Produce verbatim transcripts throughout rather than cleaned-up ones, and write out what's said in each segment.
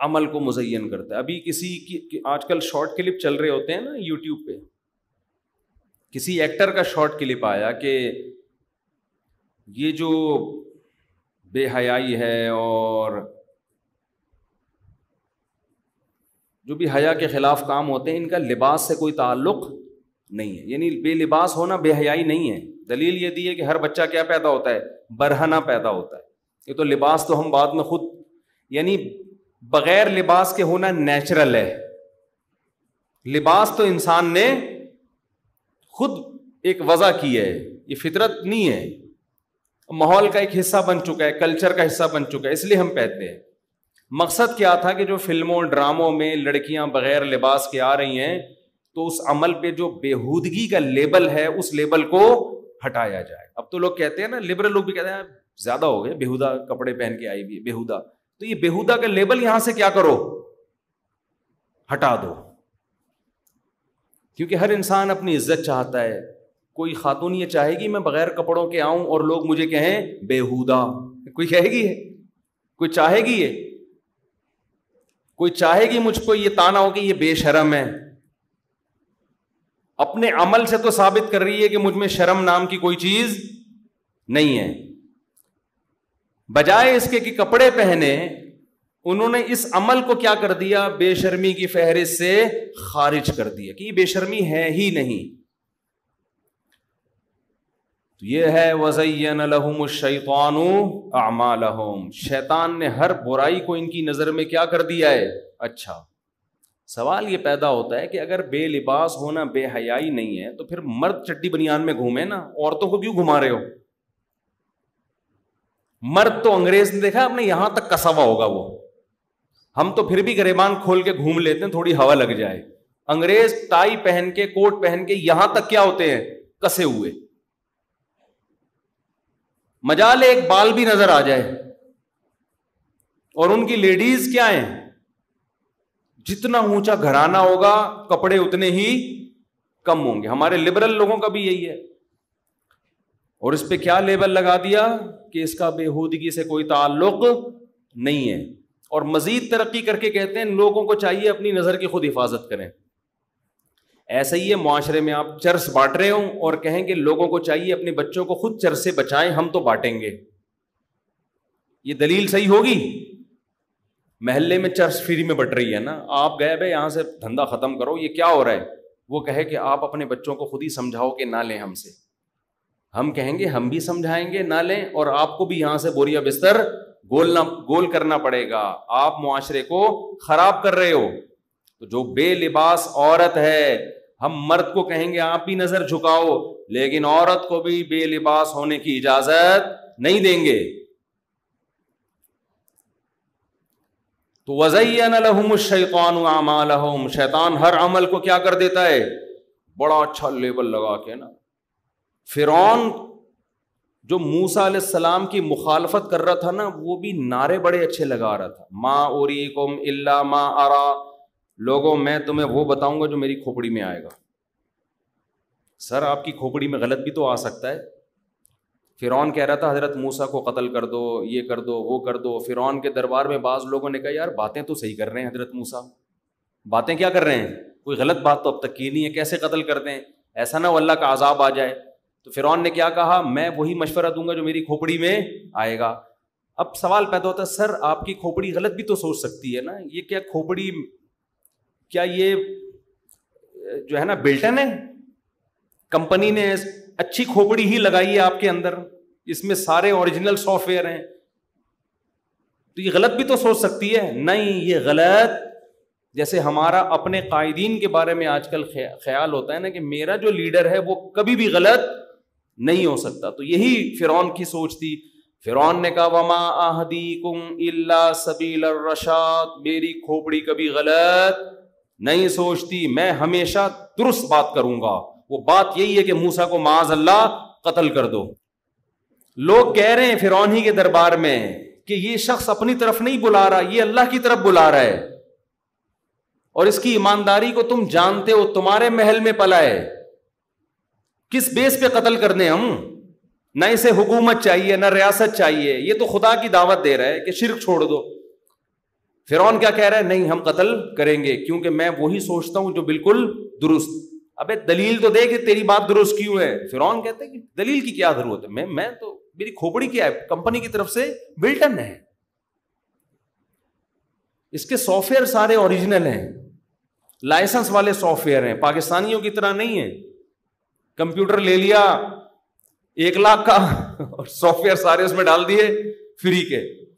عمل کو مزین کرتا ہے. ابھی کسی کی آج کل شارٹ کلپ چل رہے ہوتے ہیں نا یوٹیوب پہ, کسی ایکٹر کا شارٹ کلپ آیا کہ یہ جو بے حیائی ہے اور جو بھی حیا کے خلاف کام ہوتے ہیں ان کا لباس سے کوئی تعلق نہیں ہے, یعنی بے لباس ہونا بے حیائی نہیں ہے. دلیل یہ دی ہے کہ ہر بچہ کیا پیدا ہوتا ہے, برہنہ پیدا ہوتا ہے. یہ تو لباس تو ہم بعد میں خود, یعنی بغیر لباس کے ہونا نیچرل ہے, لباس تو انسان نے خود ایک وضع کی ہے, یہ فطرت نہیں ہے, ماحول کا ایک حصہ بن چکا ہے, کلچر کا حصہ بن چکا ہے, اس لیے ہم پہنتے ہیں. مقصد کیا تھا کہ جو فلموں ڈراموں میں لڑکیاں بغیر لباس کے آ رہی ہیں تو اس عمل پہ جو بےہودگی کا لیبل ہے اس لیبل کو ہٹایا جائے. اب تو لوگ کہتے ہیں نا, لبرل لوگ بھی کہتے ہیں زیادہ ہو گئے, بےہودہ کپڑے پہن کے آئی بھی بےہودہ, تو یہ بےہودہ کا لیبل یہاں سے کیا کرو, ہٹا دو. کیونکہ ہر انسان اپنی عزت چاہتا ہے. کوئی خاتون یہ چاہے گی میں بغیر کپڑوں کے آؤں اور لوگ مجھے کہیں بےہودہ؟ کوئی کہے گی ہے؟ کوئی چاہے گی یہ؟ کوئی چاہے گی مجھ کو یہ تانا ہو کہ یہ بے شرم ہے؟ اپنے عمل سے تو ثابت کر رہی ہے کہ مجھ میں شرم نام کی کوئی چیز نہیں ہے. بجائے اس کے کہ کپڑے پہنے, انہوں نے اس عمل کو کیا کر دیا, بے شرمی کی فہرست سے خارج کر دیا کہ یہ بے شرمی ہے ہی نہیں. یہ ہے وَزَيَّنَ لَهُمُ الشَّيْطَانُ أَعْمَالَهُمْ, شیطان نے ہر برائی کو ان کی نظر میں کیا کر دیا ہے, اچھا. سوال یہ پیدا ہوتا ہے کہ اگر بے لباس ہونا بے حیائی نہیں ہے تو پھر مرد چٹی بنیان میں گھومے نا, عورتوں کو کیوں گھما رہے ہو؟ مرد تو انگریز نے دیکھا آپ نے یہاں تک کسا ہوا ہوگا وہ, ہم تو پھر بھی گریبان کھول کے گھوم لیتے ہیں تھوڑی ہوا لگ جائے. انگریز ٹائی پہن کے کوٹ پہن کے یہاں تک کیا ہوتے ہیں, کسے ہوئے. مجال ایک بال بھی نظر آ جائے. اور ان کی لیڈیز کیا ہیں, جتنا اونچا گھرانہ ہوگا کپڑے اتنے ہی کم ہوں گے. ہمارے لبرل لوگوں کا بھی یہی ہے. اور اس پہ کیا لیبل لگا دیا کہ اس کا بےہودگی سے کوئی تعلق نہیں ہے. اور مزید ترقی کر کے کہتے ہیں لوگوں کو چاہیے اپنی نظر کی خود حفاظت کریں. ایسا ہی ہے معاشرے میں آپ چرس بانٹ رہے ہوں اور کہیں کہ لوگوں کو چاہیے اپنے بچوں کو خود چرس سے بچائیں, ہم تو بانٹیں گے. یہ دلیل صحیح ہوگی؟ محلے میں چرس فری میں بٹ رہی ہے نا, آپ گئے بھائی یہاں سے دھندا ختم کرو, یہ کیا ہو رہا ہے؟ وہ کہے کہ آپ اپنے بچوں کو خود ہی سمجھاؤ کہ نہ لیں ہم سے. ہم کہیں گے ہم بھی سمجھائیں گے نہ لیں, اور آپ کو بھی یہاں سے بوریا بستر گولنا گول کرنا پڑے گا. آپ معاشرے کو خراب کر رہے ہو. تو جو بے لباس عورت ہے, ہم مرد کو کہیں گے آپ بھی نظر جھکاؤ, لیکن عورت کو بھی بے لباس ہونے کی اجازت نہیں دیں گے. تو وَزَيَّنَ لَهُمُ الشَّيْطَانُ أَعْمَالَهُمْ, شیطان ہر عمل کو کیا کر دیتا ہے, بڑا اچھا لیبل لگا کے نا. فرعون جو موسیٰ علیہ السلام کی مخالفت کر رہا تھا نا, وہ بھی نعرے بڑے اچھے لگا رہا تھا. ما اریکم الا ما ارا, لوگوں میں تمہیں وہ بتاؤں گا جو میری کھوپڑی میں آئے گا. سر آپ کی کھوپڑی میں غلط بھی تو آ سکتا ہے. فرعون کہہ رہا تھا حضرت موسیٰ کو قتل کر دو, یہ کر دو, وہ کر دو. فرعون کے دربار میں بعض لوگوں نے کہا یار باتیں تو صحیح کر رہے ہیں حضرت موسیٰ, باتیں کیا کر رہے ہیں, کوئی غلط بات تو اب تک کی نہیں ہے, کیسے قتل کر دیں, ایسا نہ ہو اللہ کا عذاب آ جائے. تو فرعون نے کیا کہا, میں وہی مشورہ دوں گا جو میری کھوپڑی میں آئے گا. اب سوال پیدا ہوتا ہے سر آپ کی کھوپڑی غلط بھی تو سوچ سکتی ہے نا, یہ کیا کھوپڑی, کیا یہ جو ہے نا بلٹن ہے, کمپنی نے اچھی کھوپڑی ہی لگائی ہے آپ کے اندر, اس میں سارے اوریجنل سافٹ ویئر ہیں, تو یہ غلط بھی تو سوچ سکتی ہے. نہیں, یہ غلط, جیسے ہمارا اپنے قائدین کے بارے میں آج کل خیال ہوتا ہے نا کہ میرا جو لیڈر ہے وہ کبھی بھی غلط نہیں ہو سکتا. تو یہی فرعون کی سوچ تھی. فرعون نے کہا وما اہدیکم الا سبیل الرشاد, میری کھوپڑی کبھی غلط نہیں سوچتی, میں ہمیشہ درست بات کروں گا. وہ بات یہی ہے کہ موسیٰ کو معاذ اللہ قتل کر دو. لوگ کہہ رہے ہیں فرعون ہی کے دربار میں کہ یہ شخص اپنی طرف نہیں بلا رہا, یہ اللہ کی طرف بلا رہا ہے, اور اس کی ایمانداری کو تم جانتے ہو, تمہارے محل میں پلا ہے, کس بیس پہ قتل کر دیں ہم؟ نہ اسے حکومت چاہیے نہ ریاست چاہیے, یہ تو خدا کی دعوت دے رہا ہے کہ شرک چھوڑ دو. فرعون کیا کہہ رہا ہے؟ نہیں ہم قتل کریں گے کیونکہ میں وہی سوچتا ہوں جو بالکل درست. ابے دلیل تو دے کہ تیری بات درست کیوں ہے. فرعون کہتے ہیں کہ دلیل کی کیا ضرورت ہے, میں میں تو میری کھوپڑی کیا ہے, کمپنی کی طرف سے بلٹن ہے, اس کے سافٹ ویئر سارے اوریجنل ہیں, لائسنس والے سافٹ ویئر ہیں, پاکستانیوں کی طرح نہیں ہے کمپیوٹر لے لیا ایک لاکھ کا اور سافٹ ویئر سارے اس میں ڈال دیے فری کے.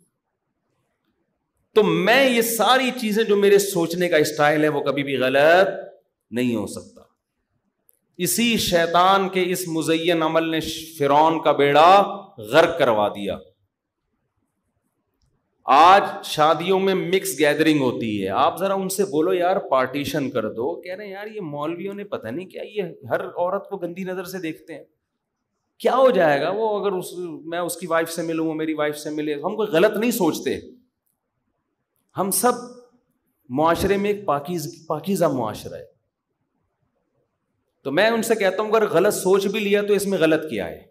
تو میں یہ ساری چیزیں جو میرے سوچنے کا اسٹائل ہے وہ کبھی بھی غلط نہیں ہو سکتا. اسی شیطان کے اس مزین عمل نے فرعون کا بیڑا غرق کروا دیا. آج شادیوں میں مکس گیدرنگ ہوتی ہے, آپ ذرا ان سے بولو یار پارٹیشن کر دو, کہہ رہے ہیں یار یہ مولویوں نے پتہ نہیں کیا یہ ہر عورت کو گندی نظر سے دیکھتے ہیں, کیا ہو جائے گا وہ اگر اس میں اس کی وائف سے ملوں وہ میری وائف سے ملے. ہم کوئی غلط نہیں سوچتے, ہم سب معاشرے میں ایک پاکیز پاکیزہ معاشرہ ہے. تو میں ان سے کہتا ہوں اگر غلط سوچ بھی لیا تو اس میں غلط کیا ہے,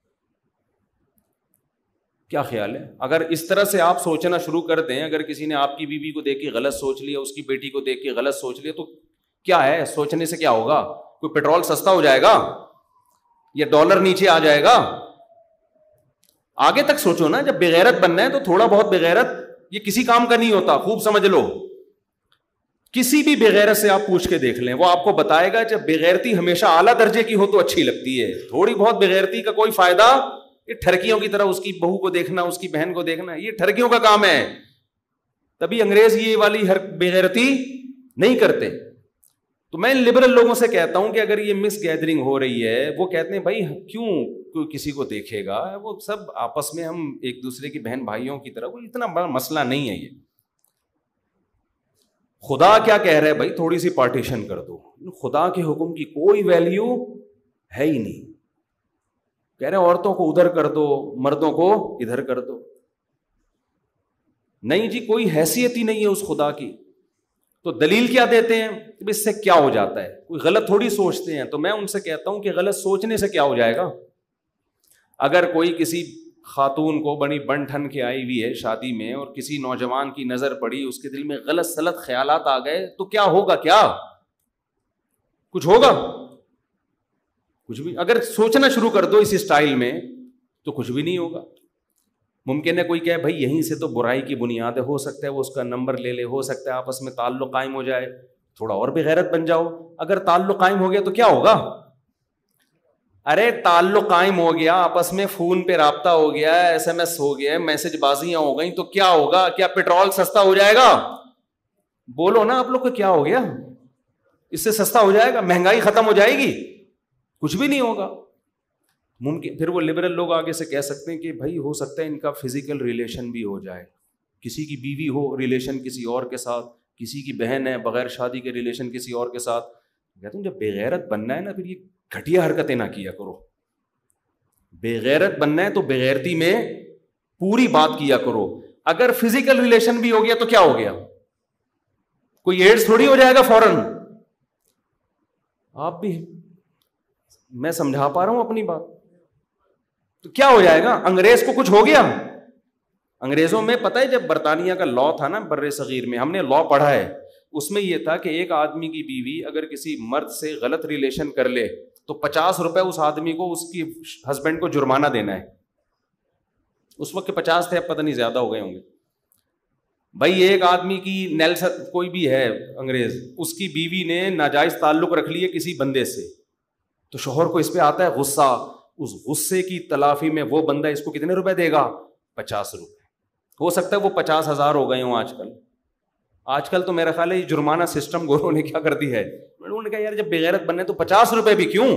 کیا خیال ہے؟ اگر اس طرح سے آپ سوچنا شروع کر دیں, اگر کسی نے آپ کی بیوی کو دیکھ کے غلط سوچ لیا, اس کی بیٹی کو دیکھ کے غلط سوچ لیا, تو کیا ہے سوچنے سے کیا ہوگا؟ کوئی پیٹرول سستا ہو جائے گا یا ڈالر نیچے آ جائے گا؟ آگے تک سوچو نا. جب بغیرت بننا ہے تو تھوڑا بہت بغیرت یہ کسی کام کا نہیں ہوتا, خوب سمجھ لو. کسی بھی بغیرت سے آپ پوچھ کے دیکھ لیں, وہ آپ کو بتائے گا جب بغیرتی ہمیشہ اعلیٰ درجے کی ہو تو اچھی لگتی ہے, تھوڑی بہت بغیرتی کا کوئی فائدہ. یہ ٹھرکیوں کی طرح اس کی بہو کو دیکھنا, اس کی بہن کو دیکھنا, یہ ٹھرکیوں کا کام ہے. تبھی انگریز یہ والی ہر بغیرتی نہیں کرتے. تو میں لبرل لوگوں سے کہتا ہوں کہ اگر یہ مس گیدرنگ ہو رہی ہے, وہ کہتے ہیں بھائی کیوں کوئی کسی کو دیکھے گا, وہ سب آپس میں ہم ایک دوسرے کی بہن بھائیوں کی طرح, کوئی اتنا بڑا مسئلہ نہیں ہے یہ. خدا کیا کہہ رہا ہے بھائی تھوڑی سی پارٹیشن کر دو. خدا کے حکم کی کوئی ویلیو ہے ہی نہیں. کہہ رہے ہیں عورتوں کو ادھر کر دو, مردوں کو ادھر کر دو. نہیں جی, کوئی حیثیت ہی نہیں ہے اس خدا کی. تو دلیل کیا دیتے ہیں کہ اس سے کیا ہو جاتا ہے, کوئی غلط تھوڑی سوچتے ہیں. تو میں ان سے کہتا ہوں کہ غلط سوچنے سے کیا ہو جائے گا. اگر کوئی کسی خاتون کو بڑی بن ٹھن کے آئی ہوئی ہے شادی میں اور کسی نوجوان کی نظر پڑی, اس کے دل میں غلط سلط خیالات آ گئے, تو کیا ہوگا؟ کیا کچھ ہوگا؟ کچھ بھی. اگر سوچنا شروع کر دو اس اسٹائل میں تو کچھ بھی نہیں ہوگا. ممکن ہے کوئی کہے بھائی یہیں سے تو برائی کی بنیاد ہے, ہو سکتا ہے وہ اس کا نمبر لے لے, ہو سکتا ہے آپس میں تعلق قائم ہو جائے, تھوڑا اور بھی غیرت بن جاؤ. اگر تعلق قائم ہو گیا تو کیا ہوگا؟ ارے تعلق قائم ہو گیا, آپس میں فون پہ رابطہ ہو گیا, ایس ایم ایس ہو گیا, میسج بازیاں ہو گئیں, تو کیا ہوگا؟ کیا پیٹرول سستا ہو جائے گا؟ بولو نا آپ لوگ کو, کیا ہو گیا؟ اس سے سستا ہو جائے گا؟ مہنگائی ختم ہو جائے گی؟ کچھ بھی نہیں ہوگا. ممکن پھر وہ لبرل لوگ آگے سے کہہ سکتے ہیں کہ بھائی ہو سکتا ہے ان کا فزیکل ریلیشن بھی ہو جائے, کسی کی بیوی ہو ریلیشن کسی اور کے ساتھ, کسی کی بہن ہے بغیر شادی کے ریلیشن کسی اور کے ساتھ. کہتا ہوں جب بغیرت بننا ہے نا پھر یہ گھٹیا حرکتیں نہ کیا کرو. بغیرت بننا ہے تو بغیرتی میں پوری بات کیا کرو. اگر فزیکل ریلیشن بھی ہو گیا تو کیا ہو گیا؟ کوئی ایڈز تھوڑی ہو جائے گا فوراً. آپ بھی, میں سمجھا پا رہا ہوں اپنی بات. تو کیا ہو جائے گا؟ انگریز کو کچھ ہو گیا؟ انگریزوں میں پتہ ہے جب برطانیہ کا لا تھا نا بر صغیر میں, ہم نے لا پڑھا ہے, اس میں یہ تھا کہ ایک آدمی کی بیوی اگر کسی مرد سے غلط ریلیشن کر لے تو پچاس روپے اس آدمی کو اس کی ہسبینڈ کو جرمانہ دینا ہے. اس وقت کے پچاس تھے, اب پتہ نہیں زیادہ ہو گئے ہوں گے. بھائی ایک آدمی کی نیلسن کوئی بھی ہے انگریز, اس کی بیوی نے ناجائز تعلق رکھ لیے کسی بندے سے, تو شوہر کو اس پہ آتا ہے غصہ. اس غصے کی تلافی میں وہ بندہ اس کو کتنے روپے دے گا؟ پچاس روپے. ہو سکتا ہے وہ پچاس ہزار ہو گئے ہوں آج کل. آج کل تو میرا خیال ہے یہ جرمانہ سسٹم گوروں نے کیا کر دی ہے. انہوں نے کہا یار جب بغیرت بننے تو پچاس روپے بھی کیوں.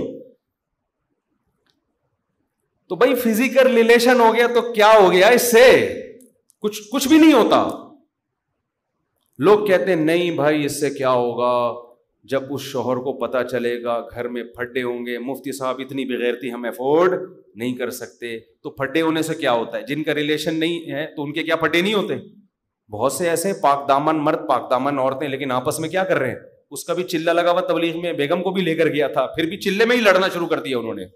تو بھائی فزیکل ریلیشن ہو گیا تو کیا ہو گیا اس سے؟ کچھ کچھ بھی نہیں ہوتا. لوگ کہتے ہیں نہیں بھائی اس سے کیا ہوگا, جب اس شوہر کو پتا چلے گا گھر میں پھڈے ہوں گے, مفتی صاحب اتنی بغیرتی ہم افورڈ نہیں کر سکتے. تو پھڈے ہونے سے کیا ہوتا ہے؟ جن کا ریلیشن نہیں ہے تو ان کے کیا پھڈے نہیں ہوتے؟ بہت سے ایسے پاک دامن مرد, پاک دامن عورتیں, لیکن آپس میں کیا کر رہے ہیں؟ اس کا بھی چلہ لگا ہوا تبلیغ میں, بیگم کو بھی لے کر گیا تھا, پھر بھی چلے میں ہی لڑنا شروع کر دیا انہوں نے.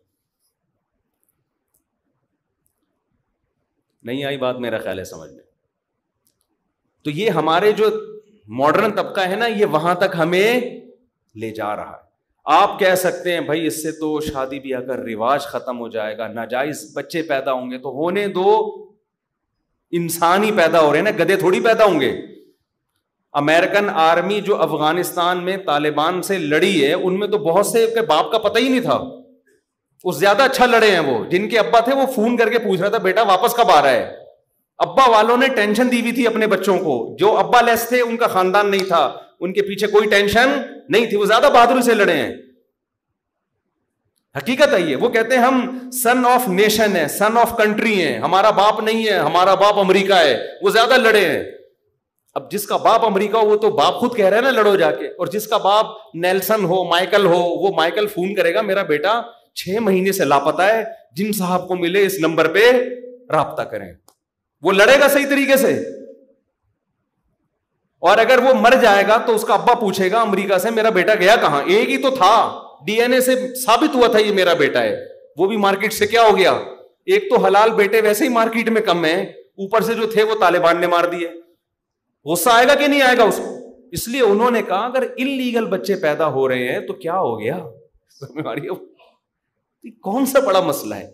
نہیں آئی بات میرا خیال ہے سمجھ میں. تو یہ ہمارے جو ماڈرن طبقہ ہے نا, یہ وہاں تک ہمیں لے جا رہا ہے. آپ کہہ سکتے ہیں بھائی اس سے تو شادی بیاہ کا رواج ختم ہو جائے گا, ناجائز بچے پیدا ہوں گے, تو ہونے دو, انسان ہی پیدا ہو رہے ہیں نا, گدھے تھوڑی پیدا ہوں گے. امریکن آرمی جو افغانستان میں طالبان سے لڑی ہے, ان میں تو بہت سے کے باپ کا پتہ ہی نہیں تھا. وہ زیادہ اچھا لڑے ہیں, وہ جن کے ابا تھے وہ فون کر کے پوچھ رہا تھا بیٹا واپس کب آ رہا ہے. ابا والوں نے ٹینشن دی ہوئی تھی اپنے بچوں کو. جو ابا لیس تھے ان کا خاندان نہیں تھا, ان کے پیچھے کوئی ٹینشن نہیں تھی, وہ زیادہ بہادری سے لڑے ہیں. حقیقت ہے یہ. وہ کہتے ہیں ہم سن آف نیشن ہے, سن آف کنٹری ہیں, ہمارا باپ نہیں ہے, ہمارا باپ امریکہ ہے. وہ زیادہ لڑے ہیں. اب جس کا باپ امریکہ ہو وہ تو باپ خود کہہ رہے ہیں نا لڑو جا کے, اور جس کا باپ نیلسن ہو, مائیکل ہو, وہ مائیکل فون کرے گا میرا بیٹا چھ مہینے سے لاپتہ ہے, جن صاحب کو ملے اس نمبر پہ رابطہ کریں. وہ لڑے گا صحیح طریقے سے. اور اگر وہ مر جائے گا تو اس کا ابا پوچھے گا امریکہ سے میرا بیٹا گیا کہاں, ایک ہی تو تھا, ڈی این اے سے ثابت ہوا تھا یہ میرا بیٹا ہے, وہ بھی مارکیٹ سے کیا ہو گیا. ایک تو حلال بیٹے ویسے ہی مارکیٹ میں کم ہیں, اوپر سے جو تھے وہ طالبان نے مار دیے. غصہ آئے گا کہ نہیں آئے گا اس کو. اس لیے انہوں نے کہا اگر انلیگل بچے پیدا ہو رہے ہیں تو کیا ہو گیا, کون سا بڑا مسئلہ ہے,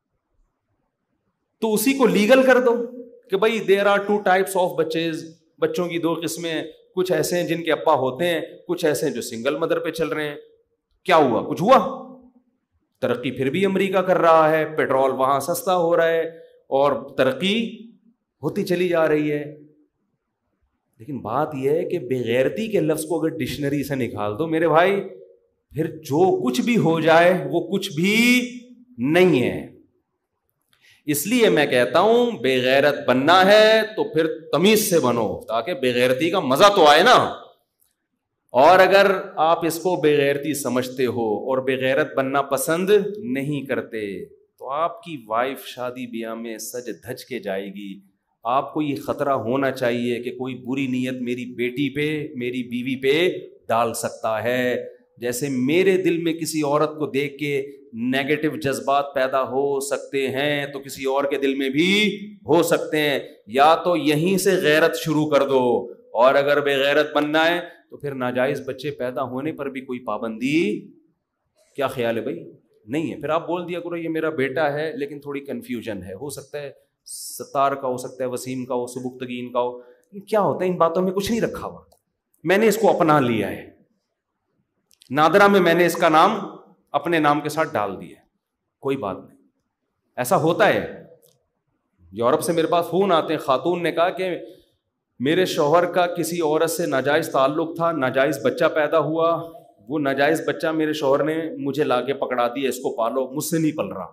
تو اسی کو لیگل کر دو کہ بھائی there are two types of بچیز, بچوں کی دو قسمیں, کچھ ایسے ہیں جن کے ابا ہوتے ہیں, کچھ ایسے ہیں جو سنگل مدر پہ چل رہے ہیں. کیا ہوا, کچھ ہوا؟ ترقی پھر بھی امریکہ کر رہا ہے, پیٹرول وہاں سستا ہو رہا ہے, اور ترقی ہوتی چلی جا رہی ہے. لیکن بات یہ ہے کہ بےغیرتی کے لفظ کو اگر ڈکشنری سے نکال دو میرے بھائی, پھر جو کچھ بھی ہو جائے وہ کچھ بھی نہیں ہے. اس لیے میں کہتا ہوں بے غیرت بننا ہے تو پھر تمیز سے بنو, تاکہ بے غیرتی کا مزہ تو آئے نا. اور اگر آپ اس کو بے غیرتی سمجھتے ہو اور بے غیرت بننا پسند نہیں کرتے تو آپ کی وائف شادی بیاہ میں سج دھج کے جائے گی. آپ کو یہ خطرہ ہونا چاہیے کہ کوئی بری نیت میری بیٹی پہ, میری بیوی پہ ڈال سکتا ہے. جیسے میرے دل میں کسی عورت کو دیکھ کے نیگیٹو جذبات پیدا ہو سکتے ہیں تو کسی اور کے دل میں بھی ہو سکتے ہیں. یا تو یہیں سے غیرت شروع کر دو, اور اگر بے غیرت بننا ہے تو پھر ناجائز بچے پیدا ہونے پر بھی کوئی پابندی, کیا خیال ہے بھائی, نہیں ہے. پھر آپ بول دیا کرو یہ میرا بیٹا ہے لیکن تھوڑی کنفیوژن ہے, ہو سکتا ہے ستار کا, ہو سکتا ہے وسیم کا ہو, سبکتگین کا ہو. کیا ہوتا ہے ان باتوں میں کچھ نہیں رکھا ہوا, میں نے اس کو اپنا لیا ہے, نادرہ میں میں نے اس کا نام اپنے نام کے ساتھ ڈال دیا, کوئی بات نہیں. ایسا ہوتا ہے. یورپ سے میرے پاس فون آتے ہیں, خاتون نے کہا کہ میرے شوہر کا کسی عورت سے ناجائز تعلق تھا, ناجائز بچہ پیدا ہوا, وہ ناجائز بچہ میرے شوہر نے مجھے لا کے پکڑا دیا, اس کو پالو, مجھ سے نہیں پل رہا.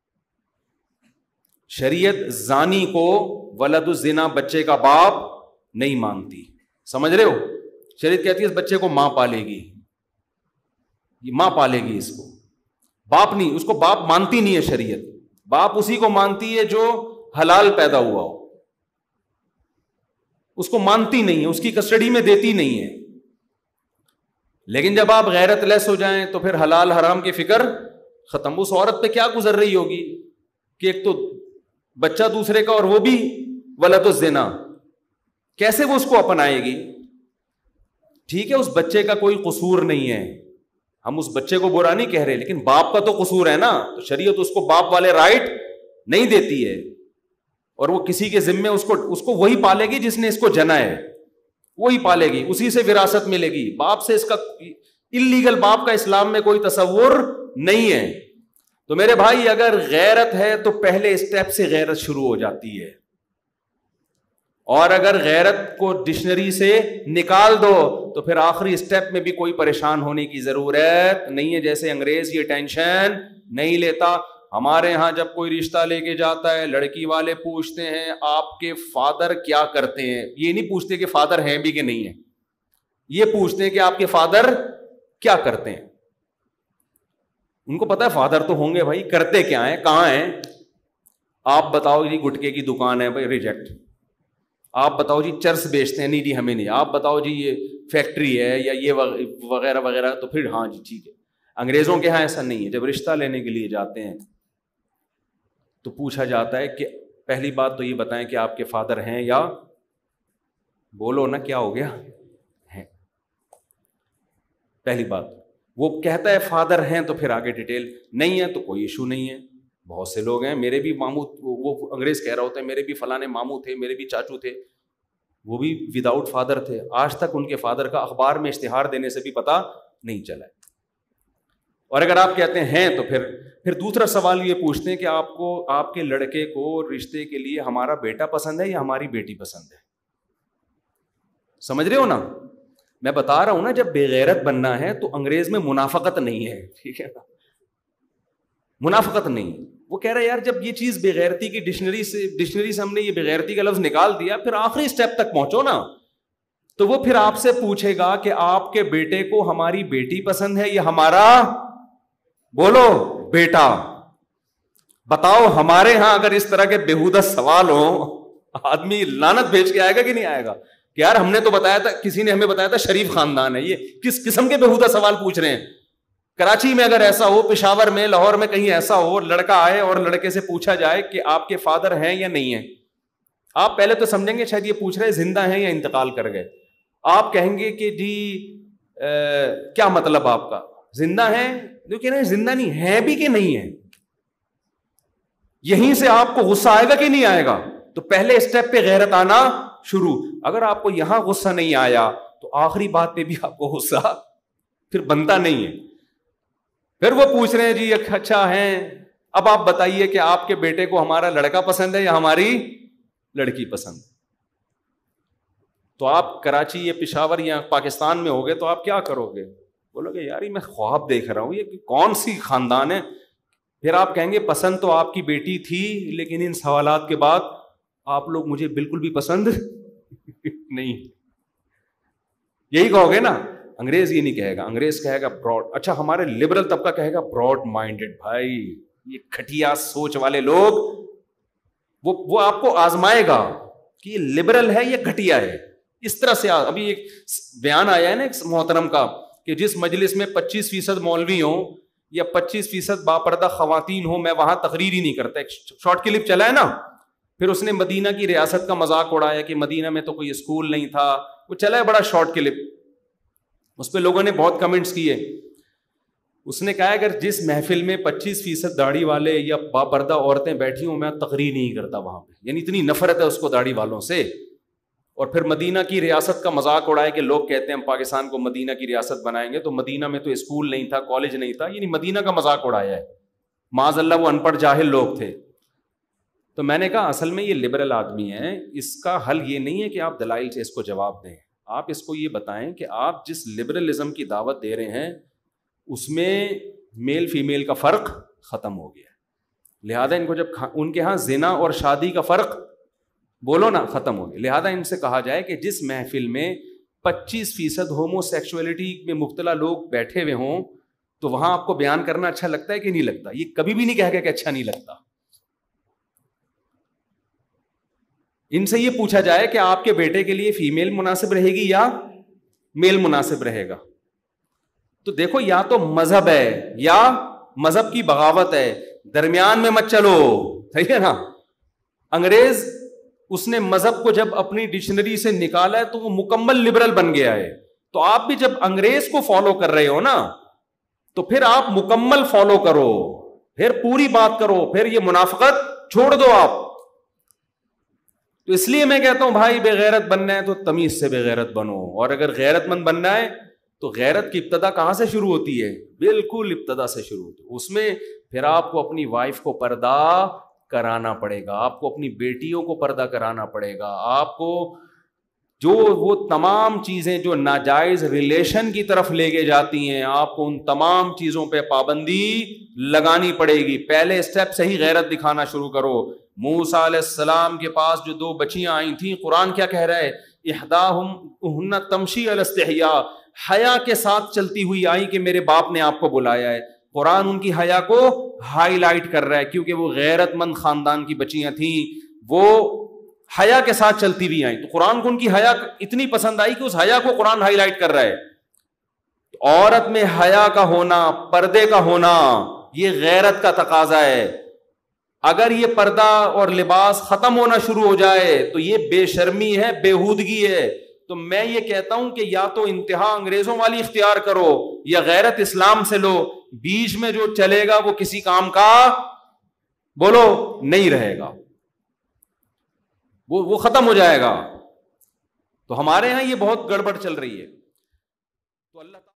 شریعت زانی کو ولد الزنا بچے کا باپ نہیں مانتی, سمجھ رہے ہو. شریعت کہتی ہے اس بچے کو ماں پالے گی, یہ ماں پالے گی اس کو, باپ نہیں. اس کو باپ مانتی نہیں ہے شریعت. باپ اسی کو مانتی ہے جو حلال پیدا ہوا ہو, اس کو مانتی نہیں ہے, اس کی کسٹڈی میں دیتی نہیں ہے. لیکن جب آپ غیرت لیس ہو جائیں تو پھر حلال حرام کی فکر ختم. اس عورت پہ کیا گزر رہی ہوگی کہ ایک تو بچہ دوسرے کا, اور وہ بھی ولد الزنا, کیسے وہ اس کو اپنائے گی. ٹھیک ہے اس بچے کا کوئی قصور نہیں ہے, ہم اس بچے کو برا نہیں کہہ رہے, لیکن باپ کا تو قصور ہے نا. تو شریعت اس کو باپ والے رائٹ نہیں دیتی ہے, اور وہ کسی کے ذمے اس کو اس کو وہی پالے گی جس نے اس کو جنا ہے, وہی پالے گی, اسی سے وراثت ملے گی. باپ سے اس کا انلیگل باپ کا اسلام میں کوئی تصور نہیں ہے. تو میرے بھائی اگر غیرت ہے تو پہلے اسٹیپ سے غیرت شروع ہو جاتی ہے, اور اگر غیرت کو ڈکشنری سے نکال دو تو پھر آخری اسٹیپ میں بھی کوئی پریشان ہونے کی ضرورت نہیں ہے. جیسے انگریز یہ ٹینشن نہیں لیتا. ہمارے ہاں جب کوئی رشتہ لے کے جاتا ہے لڑکی والے پوچھتے ہیں آپ کے فادر کیا کرتے ہیں, یہ نہیں پوچھتے کہ فادر ہیں بھی کہ نہیں ہیں, یہ پوچھتے ہیں کہ آپ کے فادر کیا کرتے ہیں. ان کو پتا ہے فادر تو ہوں گے بھائی, کرتے کیا ہیں, کہاں ہیں. آپ بتاؤ جی گٹکے کی دکان ہے, بھائی ریجیکٹ. آپ بتاؤ جی چرس بیچتے ہیں, نہیں جی ہمیں نہیں. آپ بتاؤ جی یہ فیکٹری ہے یا یہ وغیرہ وغیرہ, تو پھر ہاں جی ٹھیک ہے. انگریزوں کے ہاں ایسا نہیں ہے. جب رشتہ لینے کے لیے جاتے ہیں تو پوچھا جاتا ہے کہ پہلی بات تو یہ بتائیں کہ آپ کے فادر ہیں یا بولو نا کیا ہو گیا ہے. پہلی بات وہ کہتا ہے فادر ہیں تو پھر آگے ڈیٹیل نہیں ہے تو کوئی ایشو نہیں ہے. بہت سے لوگ ہیں, میرے بھی ماموں, وہ انگریز کہہ رہا ہوتا ہے میرے بھی فلانے ماموں تھے, میرے بھی چاچو تھے, وہ بھی وداؤٹ فادر تھے, آج تک ان کے فادر کا اخبار میں اشتہار دینے سے بھی پتہ نہیں چلا. اور اگر آپ کہتے ہیں تو پھر پھر دوسرا سوال یہ پوچھتے ہیں کہ آپ کو آپ کے لڑکے کو رشتے کے لیے ہمارا بیٹا پسند ہے یا ہماری بیٹی پسند ہے. سمجھ رہے ہو نا, میں بتا رہا ہوں نا, جب بے غیرت بننا ہے تو انگریز میں منافقت نہیں ہے, ٹھیک ہے نا, منافقت نہیں. وہ کہہ رہا ہے یار جب یہ چیز بے غیرتی کی ڈکشنری سے ڈکشنری سے ہم نے یہ بے غیرتی کا لفظ نکال دیا, پھر آخری اسٹیپ تک پہنچو نا. تو وہ پھر آپ سے پوچھے گا کہ آپ کے بیٹے کو ہماری بیٹی پسند ہے یا ہمارا, بولو بیٹا. بتاؤ ہمارے ہاں اگر اس طرح کے بےہودہ سوال ہو, آدمی لعنت بھیج کے آئے گا کہ نہیں آئے گا کہ یار ہم نے تو بتایا تھا, کسی نے ہمیں بتایا تھا شریف خاندان ہے, یہ کس قسم کے بےہودہ سوال پوچھ رہے ہیں. کراچی میں اگر ایسا ہو, پشاور میں, لاہور میں کہیں ایسا ہو, لڑکا آئے اور لڑکے سے پوچھا جائے کہ آپ کے فادر ہیں یا نہیں ہیں, آپ پہلے تو سمجھیں گے شاید یہ پوچھ رہے زندہ ہیں یا انتقال کر گئے. آپ کہیں گے کہ جی کیا مطلب آپ کا, زندہ ہیں, جو کہہ رہے ہیں زندہ نہیں ہے بھی کہ نہیں ہے. یہیں سے آپ کو غصہ آئے گا کہ نہیں آئے گا. تو پہلے اسٹیپ پہ غیرت آنا شروع. اگر آپ کو یہاں غصہ نہیں آیا تو آخری بات پہ بھی آپ کو غصہ پھر بنتا نہیں ہے. پھر وہ پوچھ رہے ہیں جی اچھا ہیں, اب آپ بتائیے کہ آپ کے بیٹے کو ہمارا لڑکا پسند ہے یا ہماری لڑکی پسند. تو آپ کراچی یا پشاور یا پاکستان میں ہوگے تو آپ کیا کرو گے, بولو گے یار میں خواب دیکھ رہا ہوں, یہ کون سی خاندان ہے. پھر آپ کہیں گے پسند تو آپ کی بیٹی تھی, لیکن ان سوالات کے بعد آپ لوگ مجھے بالکل بھی پسند نہیں. یہی کہو گے نا. انگریز یہ نہیں کہے گا, انگریز کہے گا براڈ. اچھا ہمارے لبرل طبقہ کہے گا براڈ مائنڈیڈ. بھائی یہ کھٹیا سوچ والے لوگ, وہ وہ آپ کو آزمائے گا کہ یہ لبرل ہے یا گھٹیا ہے. اس طرح سے ابھی ایک بیان آیا ہے نا ایک محترم کا کہ جس مجلس میں پچیس فیصد مولوی ہوں یا پچیس فیصد باپردہ خواتین ہوں, میں وہاں تقریر ہی نہیں کرتا. ایک شارٹ کلپ چلا ہے نا, پھر اس نے مدینہ کی ریاست کا مذاق اڑایا کہ مدینہ میں تو کوئی اسکول نہیں تھا. وہ چلا ہے بڑا شارٹ کلپ, اس پہ لوگوں نے بہت کمنٹس کیے. اس نے کہا اگر جس محفل میں پچیس فیصد داڑھی والے یا باپردہ عورتیں بیٹھی ہوں, میں تقریر نہیں کرتا وہاں پہ. یعنی اتنی نفرت ہے اس کو داڑھی والوں سے. اور پھر مدینہ کی ریاست کا مذاق اڑائے کہ لوگ کہتے ہیں ہم پاکستان کو مدینہ کی ریاست بنائیں گے, تو مدینہ میں تو اسکول نہیں تھا, کالج نہیں تھا. یعنی مدینہ کا مذاق اڑایا ہے. معاذ اللہ وہ ان پڑھ جاہل لوگ تھے. تو میں نے کہا اصل میں یہ لبرل آدمی ہیں, اس کا حل یہ نہیں ہے کہ آپ دلائل سے اس کو جواب دیں. آپ اس کو یہ بتائیں کہ آپ جس لبرلزم کی دعوت دے رہے ہیں اس میں میل فیمیل کا فرق ختم ہو گیا. لہذا ان کو جب ان کے ہاں زنا اور شادی کا فرق, بولو نا, ختم ہو گیا. لہذا ان سے کہا جائے کہ جس محفل میں پچیس فیصد ہومو سیکچولیٹی میں مبتلا لوگ بیٹھے ہوئے ہوں تو وہاں آپ کو بیان کرنا اچھا لگتا ہے کہ نہیں لگتا. یہ کبھی بھی نہیں کہہ گیا کہ اچھا نہیں لگتا. ان سے یہ پوچھا جائے کہ آپ کے بیٹے کے لیے فیمیل مناسب رہے گی یا میل مناسب رہے گا, تو دیکھو یا تو مذہب ہے یا مذہب کی بغاوت ہے, درمیان میں مت چلو. صحیح ہے نا. انگریز اس نے مذہب کو جب اپنی ڈکشنری سے نکالا ہے تو وہ مکمل لبرل بن گیا ہے. تو آپ بھی جب انگریز کو فالو کر رہے ہو نا تو پھر آپ مکمل فالو کرو, پھر پوری بات کرو, پھر یہ منافقت چھوڑ دو آپ. تو اس لیے میں کہتا ہوں بھائی بے غیرت بننا ہے تو تمیز سے بے غیرت بنو, اور اگر غیرت مند بننا ہے تو غیرت کی ابتدا کہاں سے شروع ہوتی ہے؟ بالکل ابتدا سے شروع ہوتی ہے. اس میں پھر آپ کو اپنی وائف کو پردہ کرانا پڑے گا, آپ کو اپنی بیٹیوں کو پردہ کرانا پڑے گا, آپ کو جو وہ تمام چیزیں جو ناجائز ریلیشن کی طرف لے کے جاتی ہیں, آپ کو ان تمام چیزوں پہ پابندی لگانی پڑے گی. پہلے اسٹیپ سے ہی غیرت دکھانا شروع کرو. موسیٰ علیہ السلام کے پاس جو دو بچیاں آئی تھیں, قرآن کیا کہہ رہا ہے؟ احداہم تمشی علی استحیاء, حیا کے ساتھ چلتی ہوئی آئی کہ میرے باپ نے آپ کو بلایا ہے. قرآن ان کی حیا کو ہائی لائٹ کر رہا ہے کیونکہ وہ غیرت مند خاندان کی بچیاں تھیں, وہ حیا کے ساتھ چلتی ہوئی آئیں. تو قرآن کو ان کی حیا اتنی پسند آئی کہ اس حیا کو قرآن ہائی لائٹ کر رہا ہے. عورت میں حیا کا ہونا, پردے کا ہونا, یہ غیرت کا تقاضا ہے. اگر یہ پردہ اور لباس ختم ہونا شروع ہو جائے تو یہ بے شرمی ہے، بےہودگی ہے. تو میں یہ کہتا ہوں کہ یا تو انتہا انگریزوں والی اختیار کرو یا غیرت اسلام سے لو. بیچ میں جو چلے گا وہ کسی کام کا بولو نہیں رہے گا، وہ وہ ختم ہو جائے گا. تو ہمارے ہاں یہ بہت گڑبڑ چل رہی ہے. تو اللہ